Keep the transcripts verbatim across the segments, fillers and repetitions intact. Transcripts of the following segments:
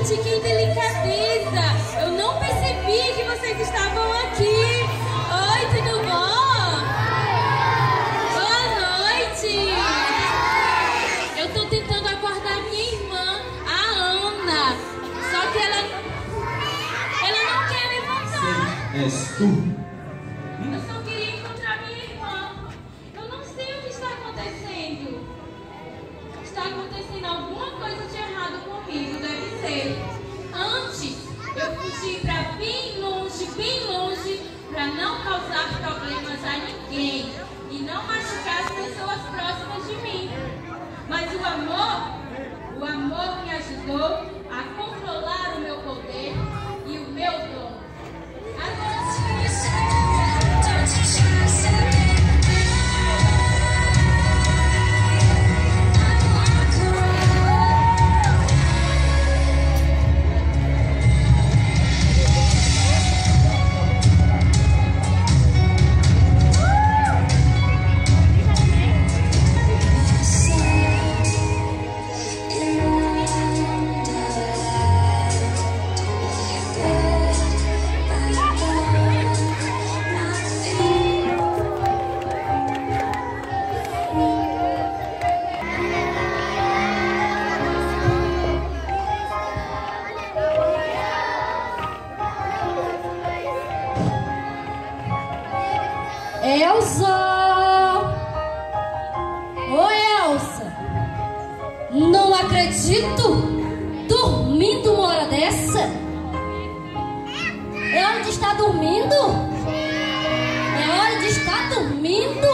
Gente, que delicadeza! Eu não percebi que vocês estavam aqui. Oi, tudo bom? Boa noite! Eu tô tentando acordar minha irmã, a Ana. Só que ela... Ela não quer levantar. Sei, és tu. Eu só queria encontrar minha irmã. Eu não sei o que está acontecendo. Está acontecendo alguma coisa de errado comigo, deve ser. Antes, eu fugi para bem longe, bem longe, para não causar problemas a ninguém e não machucar as pessoas próximas de mim. Mas o amor, o amor me ajudou a controlar o meu poder e o meu dom. Agora, Elsa! Oi, Elsa! Não acredito! Dormindo uma hora dessa? É hora de estar dormindo? É hora de estar dormindo?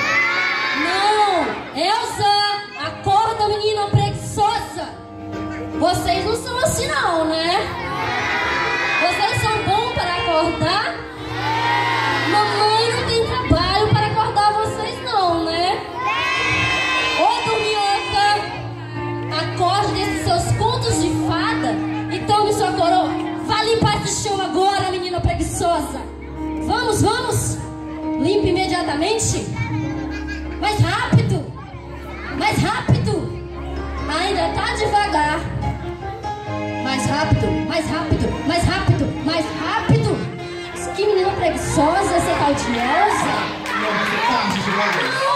Não! Elsa! Acorda, menina preguiçosa! Vocês não são assim não, né? Vocês são bons para acordar? Mamãe não tem trabalho para acordar vocês não, né? Ô dorminhoca, acorde desses seus contos de fada e tome sua coroa. Vá limpar esse chão agora, menina preguiçosa. Vamos, vamos. Limpe imediatamente. Mais rápido. Mais rápido. Ainda tá devagar. Mais rápido, mais rápido, mais rápido, mais rápido. Que menina preguiçosa, essa tal de Elsa. Não, você tá,